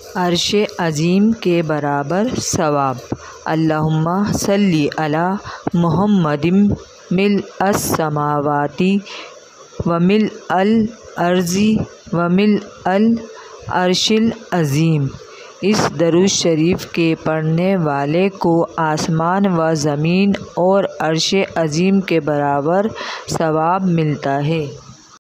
अर्श अज़ीम के बराबर सवाब। अल्लाहुम्मा सल्ली अला मुहम्मदिम मिल अस समावाती व मिल अल अर्ज़ी व मिल अल अर्शिल अज़ीम। इस दरूद शरीफ के पढ़ने वाले को आसमान व ज़मीन और अर्श अज़ीम के बराबर सवाब मिलता है।